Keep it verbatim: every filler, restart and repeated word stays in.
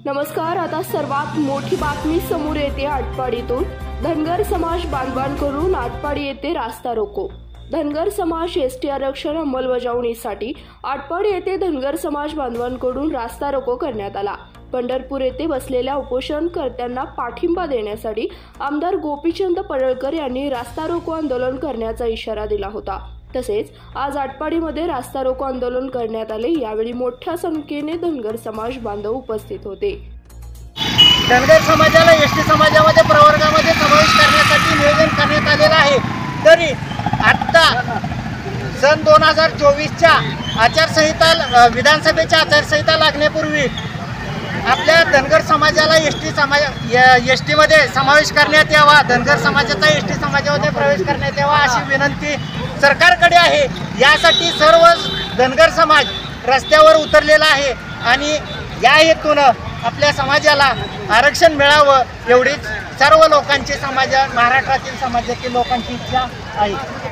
नमस्कार. आता सर्वात मोठी बातमी समोर येते आटपाडीतून. धनगर समाज बांधवांकडून आटपाडी येथे रास्ता रोको. धनगर समाज एसटी आरक्षण अंमलबजावणीसाठी आटपाडी येथे धनगर समाज बांधवांकडून रास्ता रोको करण्यात आला. पंढरपूर येथे बसलेल्या उपोषणकर्त्यांना पाठिंबा देण्यासाठी आमदार गोपीचंद पडळकर यांनी रास्ता रोको आंदोलन करण्याचा इशारा दिला होता. तसेच आज आटपाडीमध्ये रास्ता रोको आंदोलन करण्यात आले. यावेळी मोठ्या संख्येने धनगर समाज बांधव उपस्थित होते. धनगर समाजाला एसटी समाजामध्ये प्रवर्गामध्ये समावेश करण्यासाठी नियोजन करण्यात आलेलं आहे. तरी आत्ता सन दोन हजार चोवीसच्या आचारसंहिता विधानसभेच्या आचारसंहिता लागण्यापूर्वी आपल्या धनगर समाजाला एस टी समाज एस टीमध्ये समावेश करण्यात यावा, धनगर समाजाचा एस टी समाजामध्ये प्रवेश करण्यात यावा अशी विनंती सरकारकडे आहे. यासाठी सर्व धनगर समाज रस्त्यावर उतरलेला आहे आणि या हेतूनं आपल्या समाजाला आरक्षण मिळावं एवढीच सर्व लोकांची समाज महाराष्ट्रातील समाजातील लोकांची इच्छा आहे.